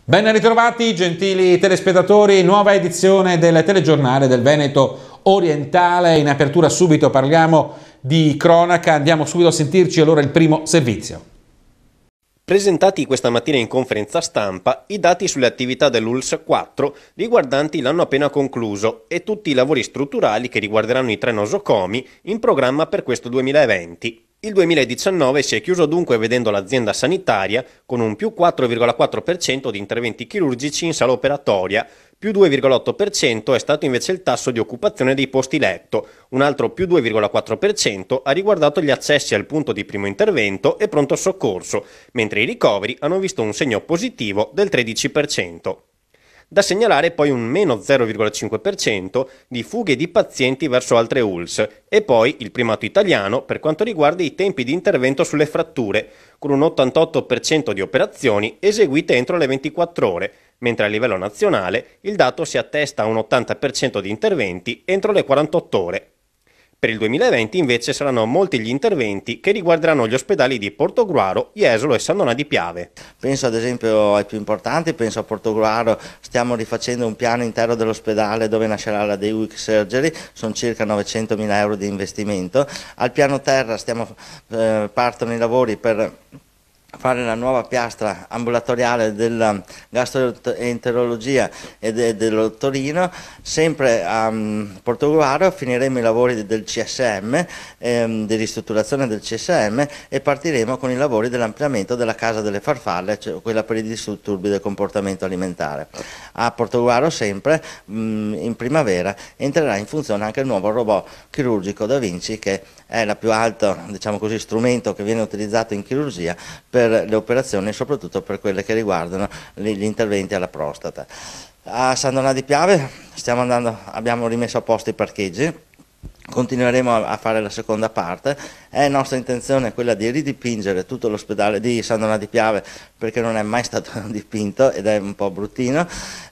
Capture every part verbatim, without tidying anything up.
Ben ritrovati gentili telespettatori, nuova edizione del telegiornale del Veneto orientale. In apertura subito parliamo di cronaca, andiamo subito a sentirci allora il primo servizio. Presentati questa mattina in conferenza stampa i dati sulle attività dell'U L S quattro riguardanti l'anno appena concluso e tutti i lavori strutturali che riguarderanno i tre nosocomi in programma per questo duemilaventi. Il duemiladiciannove si è chiuso dunque vedendo l'azienda sanitaria con un più quattro virgola quattro per cento di interventi chirurgici in sala operatoria, più due virgola otto per cento è stato invece il tasso di occupazione dei posti letto, un altro più due virgola quattro per cento ha riguardato gli accessi al punto di primo intervento e pronto soccorso, mentre i ricoveri hanno visto un segno positivo del tredici per cento. Da segnalare poi un meno zero virgola cinque per cento di fughe di pazienti verso altre U L S e poi il primato italiano per quanto riguarda i tempi di intervento sulle fratture, con un ottantotto per cento di operazioni eseguite entro le ventiquattro ore, mentre a livello nazionale il dato si attesta a un ottanta per cento di interventi entro le quarantotto ore. Per il duemilaventi invece saranno molti gli interventi che riguarderanno gli ospedali di Portogruaro, Jesolo e San Donà di Piave. Penso ad esempio ai più importanti, penso a Portogruaro, stiamo rifacendo un piano intero dell'ospedale dove nascerà la Day Week Surgery, sono circa novecentomila euro di investimento. Al piano terra stiamo, eh, partono i lavori per fare la nuova piastra ambulatoriale della gastroenterologia e de, dello Torino. Sempre a um, Portogruaro finiremo i lavori del C S M, ehm, di ristrutturazione del C S M, e partiremo con i lavori dell'ampliamento della Casa delle Farfalle, cioè quella per i disturbi del comportamento alimentare. A Portogruaro sempre um, in primavera entrerà in funzione anche il nuovo robot chirurgico Da Vinci, che è il più alto, diciamo così, strumento che viene utilizzato in chirurgia per le operazioni, soprattutto per quelle che riguardano gli interventi alla prostata. A San Donà di Piave stiamo andando, abbiamo rimesso a posto i parcheggi, continueremo a fare la seconda parte. È nostra intenzione quella di ridipingere tutto l'ospedale di San Donà di Piave, perché non è mai stato dipinto ed è un po' bruttino.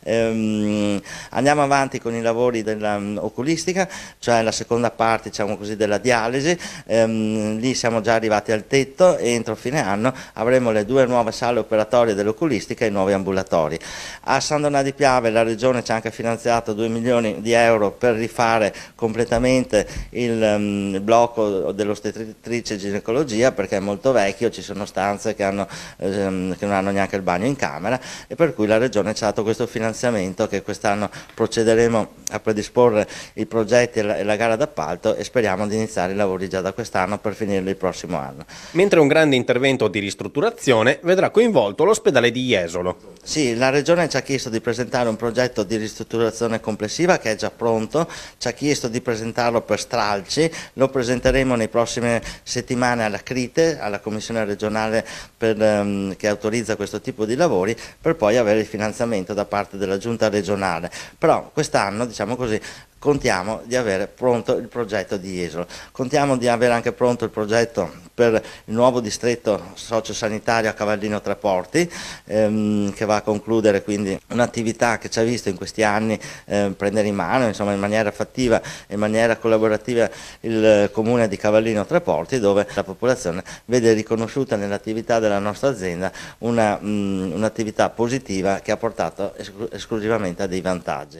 Ehm, andiamo avanti con i lavori dell'oculistica, cioè la seconda parte, diciamo così, della dialisi. Ehm, lì siamo già arrivati al tetto e entro fine anno avremo le due nuove sale operatorie dell'oculistica e i nuovi ambulatori. A San Donà di Piave la Regione ci ha anche finanziato due milioni di euro per rifare completamente il um, blocco dell'ostetrice e ginecologia, perché è molto vecchio, ci sono stanze che, hanno, ehm, che non hanno neanche il bagno in camera, e per cui la Regione ci ha dato questo finanziamento, che quest'anno procederemo a predisporre i progetti e la, e la gara d'appalto, e speriamo di iniziare i lavori già da quest'anno per finirli il prossimo anno. Mentre un grande intervento di ristrutturazione vedrà coinvolto l'ospedale di Jesolo. Sì, la Regione ci ha chiesto di presentare un progetto di ristrutturazione complessiva che è già pronto, ci ha chiesto di presentarlo per stralci, lo presenteremo nei prossime settimane alla CRITE, alla Commissione regionale per, um, che autorizza questo tipo di lavori, per poi avere il finanziamento da parte della Giunta regionale. Però quest'anno, diciamo così, contiamo di avere pronto il progetto di Jesolo, contiamo di avere anche pronto il progetto per il nuovo distretto sociosanitario a Cavallino Tre Porti, ehm, che va a concludere quindi un'attività che ci ha visto in questi anni eh, prendere in mano, insomma, in maniera fattiva e in maniera collaborativa il comune di Cavallino Tre Porti, dove la popolazione vede riconosciuta nell'attività della nostra azienda una, mh, un'attività positiva che ha portato esclu- esclusivamente a dei vantaggi.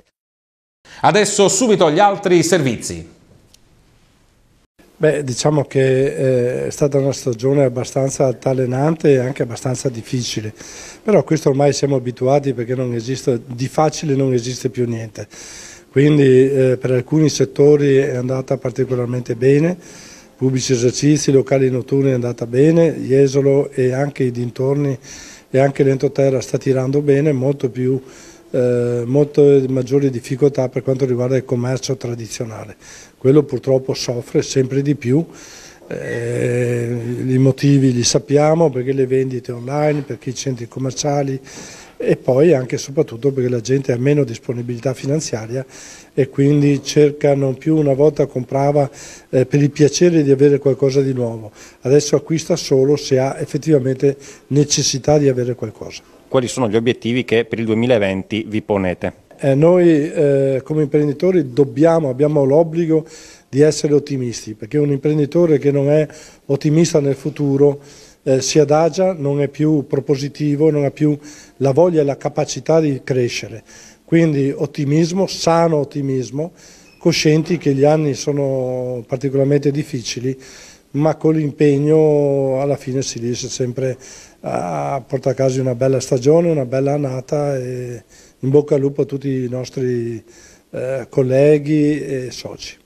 Adesso subito gli altri servizi. Beh, diciamo che eh, è stata una stagione abbastanza altalenante e anche abbastanza difficile, però questo ormai siamo abituati, perché non esiste, di facile non esiste più niente. Quindi eh, per alcuni settori è andata particolarmente bene, pubblici esercizi, locali notturni è andata bene, Jesolo e anche i dintorni e anche l'entroterra sta tirando bene, molto più Eh, molto maggiori difficoltà per quanto riguarda il commercio tradizionale. Quello purtroppo soffre sempre di più, eh, i motivi li sappiamo, perché le vendite online, perché i centri commerciali, e poi anche e soprattutto perché la gente ha meno disponibilità finanziaria e quindi cerca, non più una volta comprava eh, per il piacere di avere qualcosa di nuovo, adesso acquista solo se ha effettivamente necessità di avere qualcosa. Quali sono gli obiettivi che per il duemilaventi vi ponete? Eh, noi eh, come imprenditori dobbiamo, abbiamo l'obbligo di essere ottimisti, perché un imprenditore che non è ottimista nel futuro eh, si adagia, non è più propositivo, non ha più la voglia e la capacità di crescere. Quindi ottimismo, sano ottimismo, coscienti che gli anni sono particolarmente difficili, ma con l'impegno alla fine si riesce sempre a portare a casa una bella stagione, una bella annata, e in bocca al lupo a tutti i nostri eh, colleghi e soci.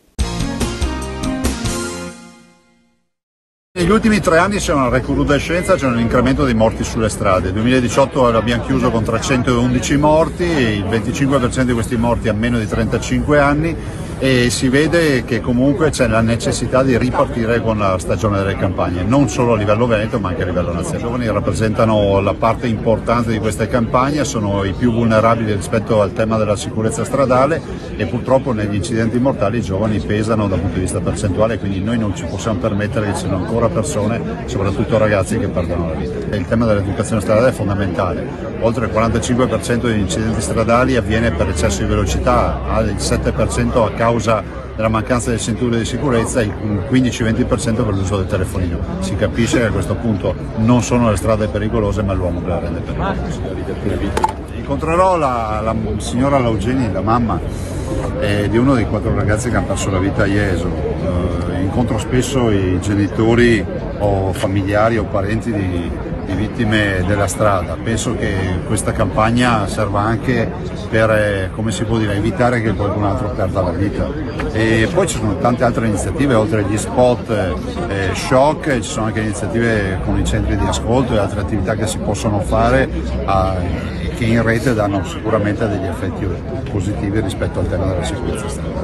Negli ultimi tre anni c'è una recrudescenza, c'è un incremento dei morti sulle strade. Nel duemiladiciotto l'abbiamo chiuso con trecentoundici morti, il venticinque per cento di questi morti ha meno di trentacinque anni, e si vede che comunque c'è la necessità di ripartire con la stagione delle campagne, non solo a livello veneto ma anche a livello nazionale. I giovani rappresentano la parte importante di queste campagne, sono i più vulnerabili rispetto al tema della sicurezza stradale, e purtroppo negli incidenti mortali i giovani pesano dal punto di vista percentuale, quindi noi non ci possiamo permettere che ci siano ancora persone, soprattutto ragazzi, che perdono la vita. Il tema dell'educazione stradale è fondamentale. Oltre il quarantacinque per cento degli incidenti stradali avviene per eccesso di velocità, il sette per cento a causa della mancanza delle cinture di sicurezza e il quindici venti per cento per l'uso del telefonino. Si capisce che a questo punto non sono le strade pericolose, ma l'uomo che la rende pericolosa. Incontrerò la, la signora Laugeni, la mamma eh, di uno dei quattro ragazzi che hanno perso la vita a Jesolo. Eh, incontro spesso i genitori o familiari o parenti di, di vittime della strada. Penso che questa campagna serva anche per, eh, come si può dire, evitare che qualcun altro perda la vita. E poi ci sono tante altre iniziative, oltre agli spot eh, shock, ci sono anche iniziative con i centri di ascolto e altre attività che si possono fare a, che in rete danno sicuramente degli effetti positivi rispetto al tema della sicurezza stradale.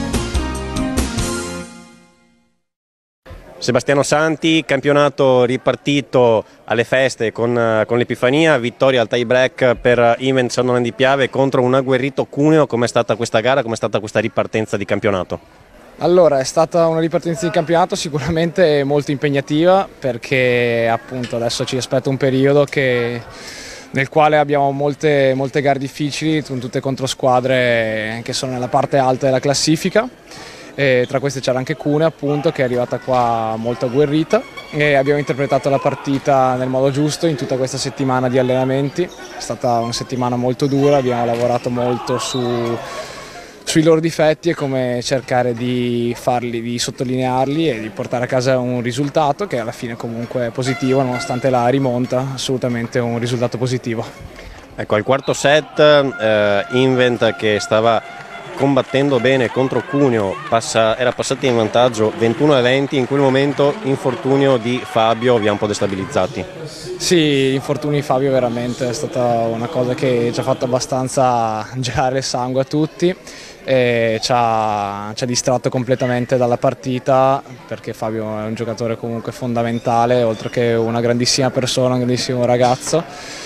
Sebastiano Santi, campionato ripartito alle feste con, con l'Epifania, vittoria al tie break per Invent San di Piave contro un agguerrito Cuneo. Com'è stata questa gara, com'è stata questa ripartenza di campionato? Allora, è stata una ripartenza di campionato sicuramente molto impegnativa, perché appunto adesso ci aspetta un periodo che, nel quale abbiamo molte, molte gare difficili, con tutte contro squadre che sono nella parte alta della classifica. E tra queste c'era anche Cuneo, appunto, che è arrivata qua molto agguerrita, e abbiamo interpretato la partita nel modo giusto in tutta questa settimana di allenamenti. È stata una settimana molto dura, abbiamo lavorato molto su, sui loro difetti e come cercare di farli, di sottolinearli e di portare a casa un risultato che alla fine comunque è positivo, nonostante la rimonta, assolutamente un risultato positivo. Ecco, al quarto set eh, Invent, che stava combattendo bene contro Cuneo, passa, era passata in vantaggio ventuno a venti, in quel momento infortunio di Fabio vi ha un po' destabilizzati. Sì, l'infortunio di Fabio veramente è stata una cosa che ci ha fatto abbastanza gelare il sangue a tutti e ci ha, ci ha distratto completamente dalla partita, perché Fabio è un giocatore comunque fondamentale, oltre che una grandissima persona, un grandissimo ragazzo.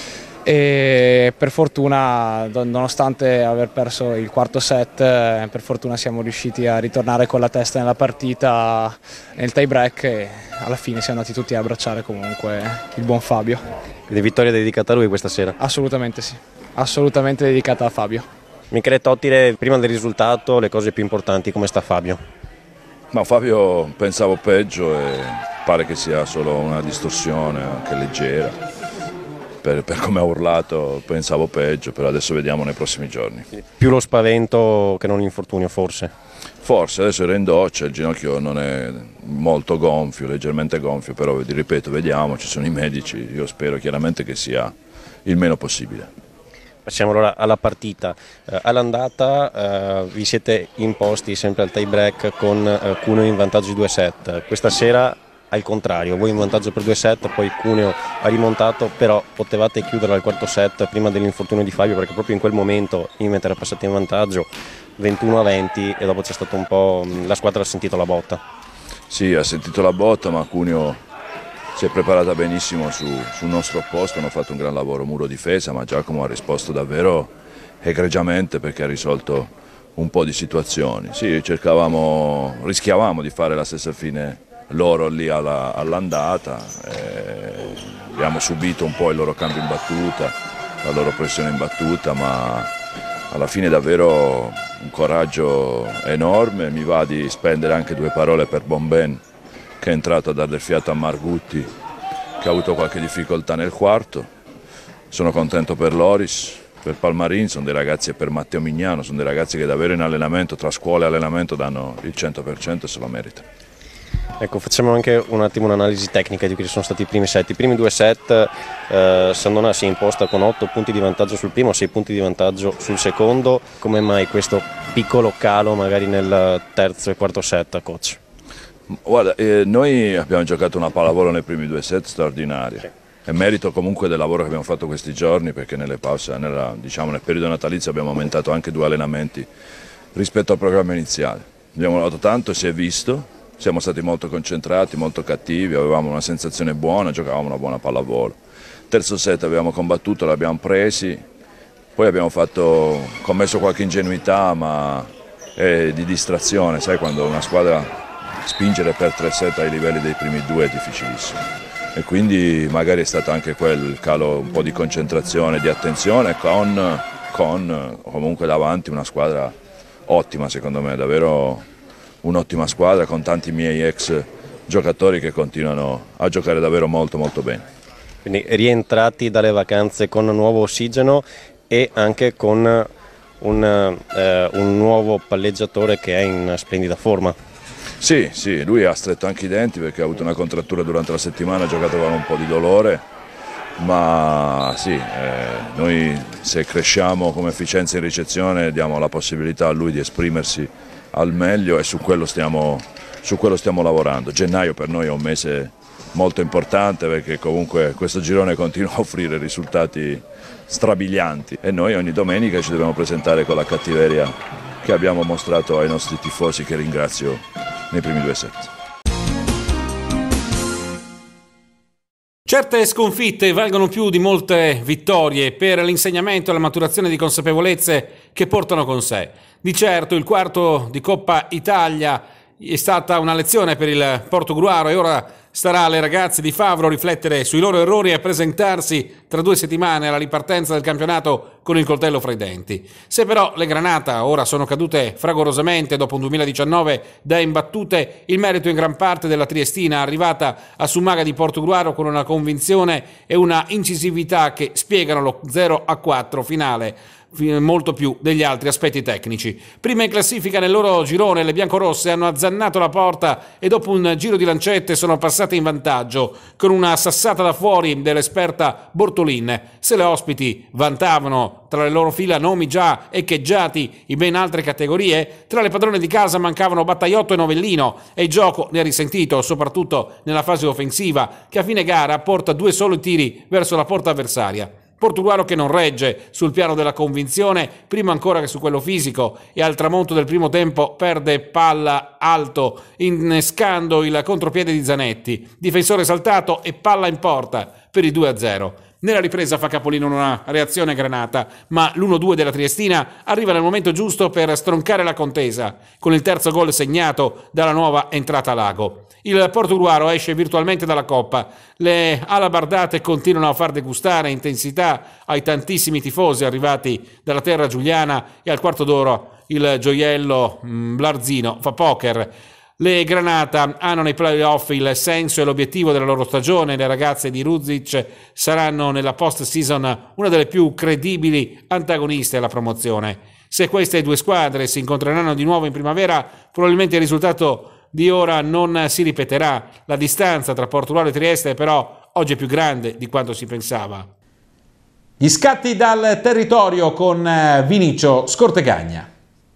E per fortuna, nonostante aver perso il quarto set, per fortuna siamo riusciti a ritornare con la testa nella partita nel tie break e alla fine siamo andati tutti a abbracciare comunque il buon Fabio. Le vittorie dedicate a lui questa sera? Assolutamente sì, assolutamente dedicata a Fabio. Michele Tottile, prima del risultato, le cose più importanti, come sta Fabio? Ma Fabio pensavo peggio e pare che sia solo una distorsione, anche leggera. Per, per come ha urlato pensavo peggio, però adesso vediamo nei prossimi giorni. Più lo spavento che non l'infortunio, forse? Forse, adesso era in doccia, il ginocchio non è molto gonfio, leggermente gonfio, però vi ripeto, vediamo, ci sono i medici, io spero chiaramente che sia il meno possibile. Passiamo allora alla partita. Eh, all'andata eh, vi siete imposti sempre al tie break con eh, Cuneo in vantaggio di due set. Questa sera al contrario, voi in vantaggio per due set, poi Cuneo ha rimontato, però potevate chiudere al quarto set prima dell'infortunio di Fabio, perché proprio in quel momento Invent era passato in vantaggio ventuno a venti e dopo c'è stato un po', la squadra ha sentito la botta. Sì, ha sentito la botta, ma Cuneo si è preparata benissimo su, sul nostro posto, hanno fatto un gran lavoro muro difesa, ma Giacomo ha risposto davvero egregiamente perché ha risolto un po' di situazioni. Sì, cercavamo, rischiavamo di fare la stessa fine loro lì all'andata, eh, abbiamo subito un po' il loro cambio in battuta, la loro pressione in battuta, ma alla fine davvero un coraggio enorme. Mi va di spendere anche due parole per Bomben, che è entrato a dare del fiato a Margutti che ha avuto qualche difficoltà nel quarto. Sono contento per Loris, per Palmarin, sono dei ragazzi, e per Matteo Mignano, sono dei ragazzi che davvero in allenamento, tra scuola e allenamento, danno il cento per cento e se lo meritano. Ecco, facciamo anche un attimo un'analisi tecnica di quelli che sono stati i primi set. I primi due set eh, Sandona si è imposta con otto punti di vantaggio sul primo, sei punti di vantaggio sul secondo. Come mai questo piccolo calo magari nel terzo e quarto set, coach? Guarda, eh, noi abbiamo giocato una pallavolo nei primi due set straordinaria. Sì. È merito comunque del lavoro che abbiamo fatto questi giorni, perché nelle pause, nella, diciamo, nel periodo natalizio abbiamo aumentato anche due allenamenti rispetto al programma iniziale. Abbiamo lavorato tanto, si è visto. Siamo stati molto concentrati, molto cattivi, avevamo una sensazione buona, giocavamo una buona pallavolo. Terzo set abbiamo combattuto, l'abbiamo presi, poi abbiamo fatto, commesso qualche ingenuità ma è di distrazione, sai, quando una squadra spingere per tre set ai livelli dei primi due è difficilissimo. E quindi magari è stato anche quel calo, un po' di concentrazione, di attenzione con, con comunque davanti una squadra ottima secondo me, davvero un'ottima squadra con tanti miei ex giocatori che continuano a giocare davvero molto molto bene. Quindi rientrati dalle vacanze con nuovo ossigeno e anche con un, eh, un nuovo palleggiatore che è in splendida forma. Sì, sì, lui ha stretto anche i denti perché ha avuto una contrattura durante la settimana, ha giocato con un po' di dolore, ma sì, eh, noi se cresciamo come efficienza in ricezione diamo la possibilità a lui di esprimersi al meglio e su quello stiamo, su quello stiamo lavorando. Gennaio per noi è un mese molto importante perché comunque questo girone continua a offrire risultati strabilianti e noi ogni domenica ci dobbiamo presentare con la cattiveria che abbiamo mostrato ai nostri tifosi, che ringrazio nei primi due set. Certe sconfitte valgono più di molte vittorie per l'insegnamento e la maturazione di consapevolezze che portano con sé. Di certo il quarto di Coppa Italia è stata una lezione per il Portogruaro e ora starà alle ragazze di Favro riflettere sui loro errori e presentarsi tra due settimane alla ripartenza del campionato con il coltello fra i denti. Se però le Granata ora sono cadute fragorosamente dopo un duemiladiciannove da imbattute, il merito in gran parte della triestina, arrivata a Summaga di Portogruaro con una convinzione e una incisività che spiegano lo zero a quattro finale, molto più degli altri aspetti tecnici. Prima in classifica nel loro girone le biancorosse hanno azzannato la porta e dopo un giro di lancette sono passate in vantaggio con una sassata da fuori dell'esperta Bortolin. Se le ospiti vantavano tra le loro fila nomi già echeggiati in ben altre categorie, tra le padrone di casa mancavano Battaiotto e Novellino e il gioco ne ha risentito soprattutto nella fase offensiva, che a fine gara porta due soli tiri verso la porta avversaria. Portogruaro che non regge sul piano della convinzione, prima ancora che su quello fisico, e al tramonto del primo tempo perde palla alto, innescando il contropiede di Zanetti, difensore saltato e palla in porta per il due a zero. Nella ripresa fa capolino una reazione Granata, ma l'uno due della Triestina arriva nel momento giusto per stroncare la contesa, con il terzo gol segnato dalla nuova entrata Lago. Il Portogruaro esce virtualmente dalla Coppa, le alabardate continuano a far degustare intensità ai tantissimi tifosi arrivati dalla terra giuliana e al quarto d'oro il gioiello mh, Blarzino fa poker. Le Granata hanno nei playoff il senso e l'obiettivo della loro stagione, le ragazze di Ruzic saranno nella post-season una delle più credibili antagoniste alla promozione. Se queste due squadre si incontreranno di nuovo in primavera, probabilmente il risultato di ora non si ripeterà. La distanza tra Portogruaro e Trieste però oggi è più grande di quanto si pensava. Gli scatti dal territorio con Vinicio Scortegagna.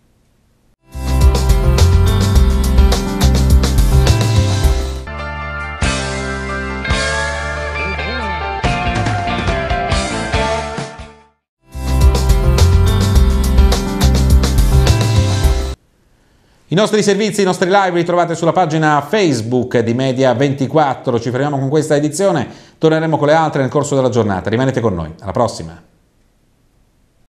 I nostri servizi, i nostri live li trovate sulla pagina Facebook di Media ventiquattro. Ci fermiamo con questa edizione, torneremo con le altre nel corso della giornata. Rimanete con noi, alla prossima!